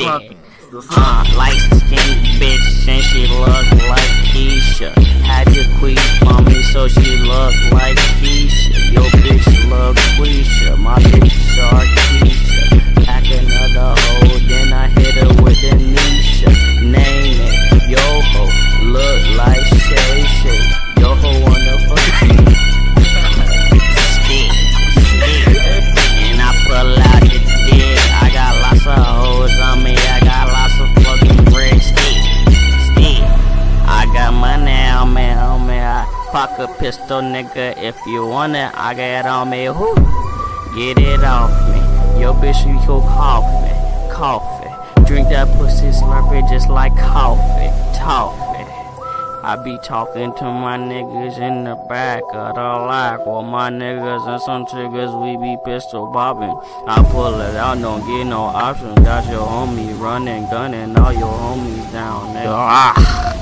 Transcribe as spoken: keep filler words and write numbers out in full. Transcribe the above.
talking. Uh, light skin bitch and she look like Keisha. Had to queef for me so she look like Keisha. Yo bitch look Quisha, my bitch Sharkeisha. Pack another hoe, then I hit her with a Nisha. Name it, yo ho, look like Shay Shay. Yo ho wanna fuck me. Stick, stick, and I pull out the dick. I got lots of hoes on me, I got lots of fucking bread. Stick, stick, I got money on me, on me. I pock a pistol, nigga, if you want it, I got it on me. Whoo, get it off me. Yo bitch, you go coffee, coffee. Drink that pussy, slurp it just like coffee, toffee. I be talking to my niggas in the back of the lot. Well, my niggas and some triggers, we be pistol bobbing. I pull it out, don't get no option. Got your homie running, gunning all your homies down there. Ah.